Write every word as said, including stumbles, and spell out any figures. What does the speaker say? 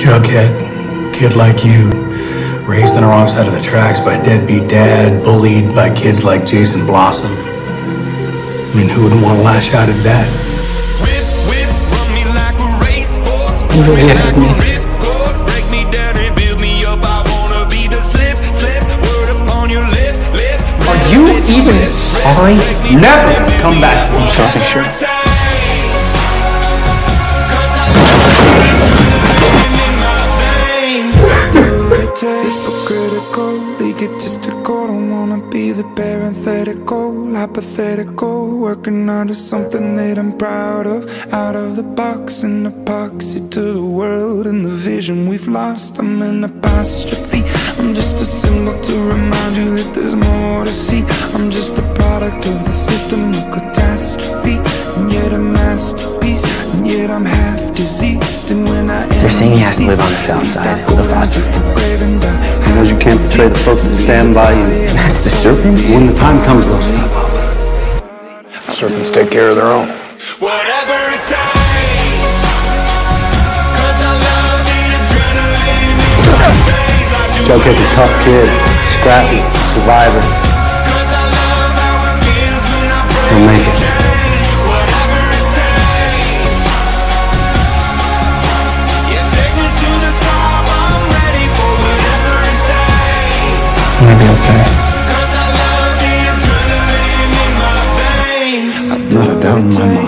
Jughead, kid like you, raised on the wrong side of the tracks by a deadbeat dad, bullied by kids like Jason Blossom. I mean, who wouldn't want to lash out at that? You really hurt me. Are you even sorry? Never come back. I'm sorry, sure. Hypocritical, egotistical, don't wanna be the parenthetical, hypothetical, working onto something that I'm proud of, out of the box, an epoxy to the world and the vision we've lost. I'm an apostrophe, I'm just a symbol to remind you that there's more to see. I'm just a product of the system of catastrophe, and yet a masterpiece, and yet I'm half diseased. And when I They're saying you have to live on the south side. Who the fuck? Because you can't betray the folks that stand by you. That's the serpent? When the time comes, they'll stop. Serpents take care of their own. Whatever it takes, 'cause I love the adrenaline in my veins. I do Jughead's a tough kid, scrappy, survivor. 'cause I love how it feels when I break. He'll make it. Whatever it takes, yeah, take me to the top. I'm ready for whatever it takes. I'm gonna be okay. 'Cause I love the adrenaline in my veins. Not a doubt in my mind.